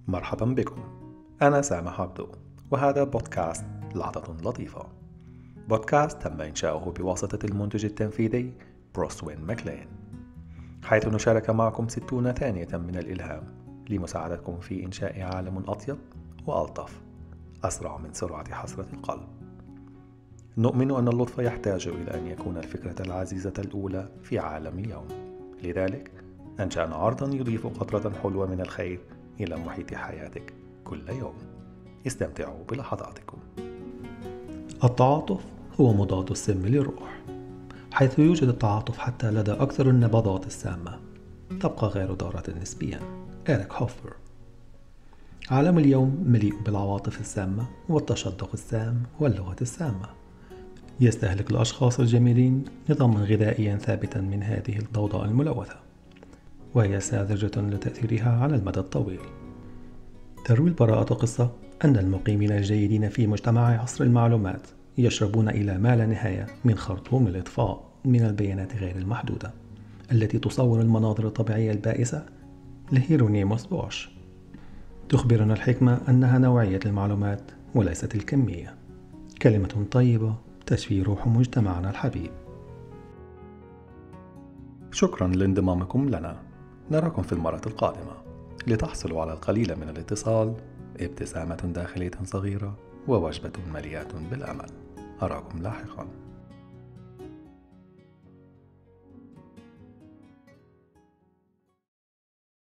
مرحبا بكم. أنا سامح عبدو، وهذا بودكاست لحظة لطيفة. بودكاست تم إنشاؤه بواسطة المنتج التنفيذي بروس وين ماكلين، حيث نشارك معكم 60 ثانية من الإلهام لمساعدتكم في إنشاء عالم أطيب وألطف، أسرع من سرعة حسرة القلب. نؤمن أن اللطف يحتاج إلى أن يكون الفكرة العزيزة الأولى في عالم اليوم، لذلك أنشأنا عرضا يضيف قطرة حلوة من الخير إلى محيط حياتك كل يوم. استمتعوا بلحظاتكم. التعاطف هو مضاد السم للروح، حيث يوجد التعاطف حتى لدى أكثر النبضات السامة، تبقى غير ضارة نسبيا. إريك هوفر. عالم اليوم مليء بالعواطف السامة والتشدق السام واللغة السامة. يستهلك الأشخاص الجميلين نظاما غذائيا ثابتا من هذه الضوضاء الملوثة، وهي ساذجة لتأثيرها على المدى الطويل. تروي البراءة قصة أن المقيمين الجيدين في مجتمع عصر المعلومات يشربون إلى ما لا نهاية من خرطوم الإطفاء من البيانات غير المحدودة التي تصور المناظر الطبيعية البائسة لهيرونيموس بوش. تخبرنا الحكمة أنها نوعية المعلومات وليست الكمية. كلمة طيبة تشفي روح مجتمعنا الحبيب. شكرا لانضمامكم لنا. نراكم في المرة القادمة لتحصلوا على القليل من الاتصال، ابتسامة داخلية صغيرة، ووجبة مليئة بالأمل. أراكم لاحقا.